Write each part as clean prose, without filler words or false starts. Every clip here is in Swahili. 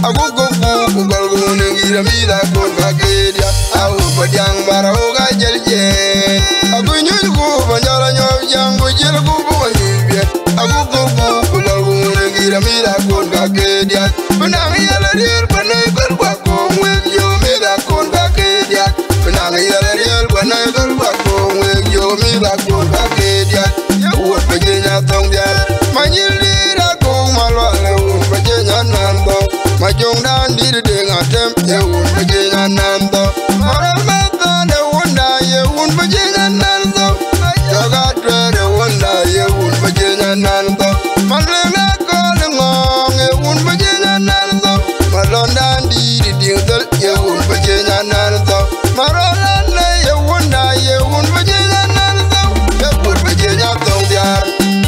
agogo ku balgone gira mida kon bakedia au badang baroga jelje agunyu ku banjara nyob jangu jelgu buye agogo ku balgone gira mida kon bakedia benang yala dir banai galwa ko yo mida kon bakedia benang yala dir banai galwa ko yo mida kon bakedia ya wot bajenya tong dia manyilira ko malwale wot bajenya nando majong dan dir de ngatem ye wot bajenya nando maramata de wonda ye wot bajenya nando jaga de wonda ye wot bajenya nando malena ko ngong ye wot bajenya nando malonda dir dingdal ye wot bajenya nando marolana ye wonda ye wot bajenya nando ye wot bajenya tong diar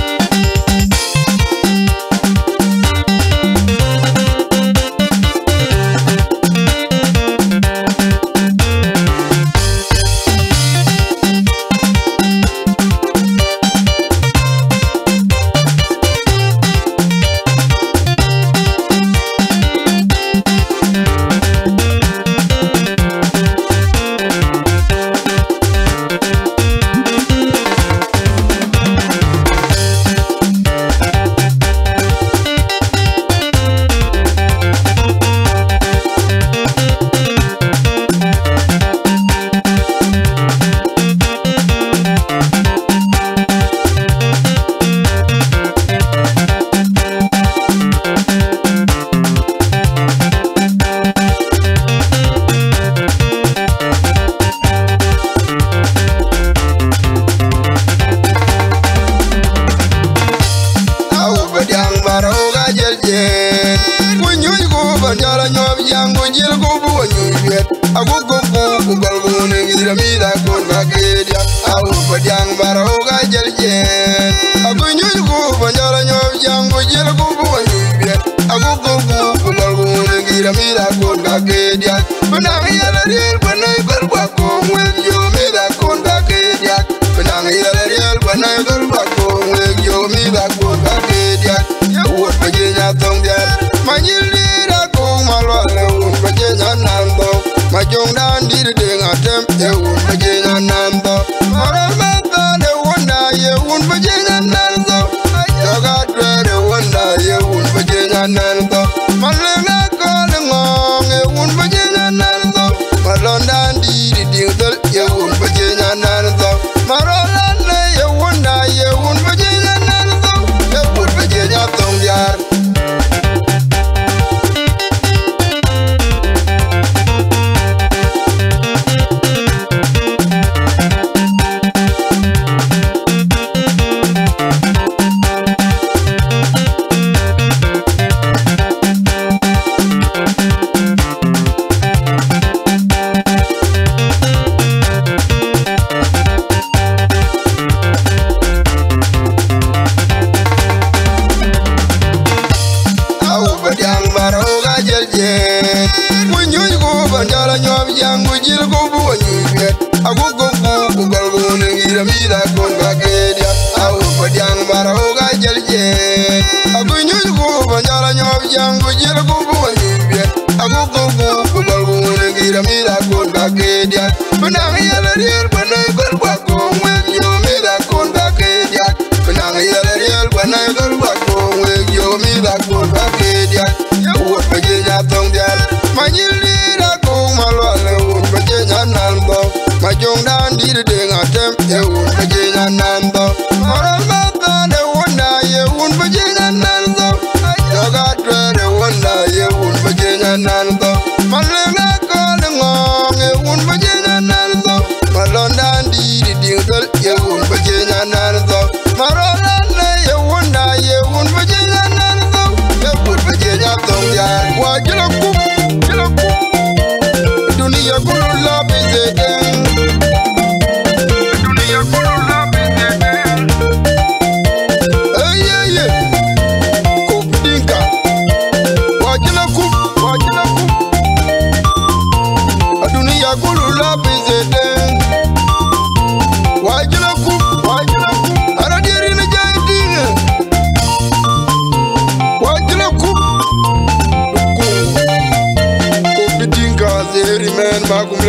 banjara nyob jangu jelgu buye agogo ku balgone gira mida kon bakedia au badang baroga jelje agunyu ku banjara nyob jangu jelgu buye agogo ku balgone gira mida kon bakedia benang yala dir banai galwa ko yo mida kon bakedia benang yala dir banai galwa ko yo mida kon bakedia ya wot bajenya tong dia manyilira malwale wot bajenya nando majong dan dir de ngatem ye wot bajenya nando maramata de wonda ye wot bajenya nando jaga de wonda ye wot bajenya nando malena ko ngong ye wot bajenya nando malonda dir dingdal ye wot bajenya nando marolana ye wonda ye wot bajenya nando ye wot bajenya tong diar banjara nyob jangu jelgu buye agogo ku balgone gira mida kon bakedia au badang baroga jelje agunyu ku banjara nyob jangu jelgu buye agogo ku balgone gira mida kon bakedia benang yala dir banai galwa ko yo mida kon bakedia benang yala dir banai galwa ko yo mida kon bakedia ya wot bajenya tong dia manyilira malwale wot bajenya nando majong dan dir de ngatem ye wot bajenya nando maramata de wonda ye wot bajenya nando jaga de wonda ye wot bajenya nando malena ko ngong ye wot bajenya nando malonda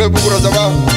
bukura zaba